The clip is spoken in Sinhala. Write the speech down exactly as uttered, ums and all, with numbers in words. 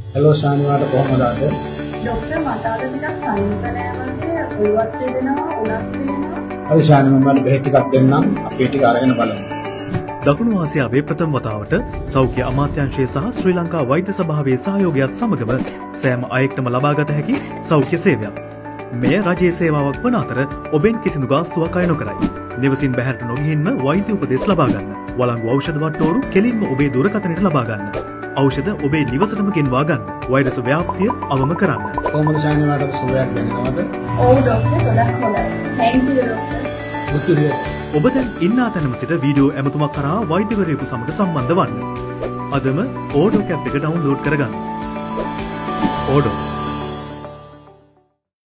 हेलो शानिवार කොහොමද අද? ડોક્ટર මට අද ටිකක් සනීප නෑ වගේ ඔළුවත් දෙනවා උණක් දෙනවා. හරි ශානි මම මට බෙහෙත් ටිකක් දෙන්නම්. අපි ටික අරගෙන බලමු. දකුණු ආසියාවේ ප්‍රථම වතාවට සෞඛ්‍ය අමාත්‍යාංශය සහ ශ්‍රී ලංකා වෛද්‍ය සභාවේ සහයෝගයත් සමගම සෑම අයෙක්ටම ලබාගත හැකි සෞඛ්‍ය සේවයක්. මෙය රජයේ සේවාවක් වන අතර ඔබෙන් කිසිදු ගාස්තුවක් අය නොකරයි. නිවසින් බැහැරට නොගිහින්ම වෛද්‍ය උපදෙස් ලබා ගන්න. වළංගු ඖෂධ වට්ටෝරු කෙලින්ම ඔබේ දුරකථනයට ලබා ගන්න. ඖෂධ ඔබේ නිවසටම ගෙන්වා ගන්න. වෛරස් ව්‍යාප්තිය අවම කරන්න. කොහොමද ශානිවාරට සුවයක් දැනෙනවද? ඔව් ડોක්ටර් ගොඩක් හොඳයි. Thank you doctor. ඔබ දැන් ඉන්නා තැනම සිට වීඩියෝ ඇමතුමක් කරා වෛද්‍යවරයෙකු සමග සම්බන්ධ වන්න. අදම ඕඩෝ කැප් එක ඩවුන්ලෝඩ් කරගන්න. ඕඩෝ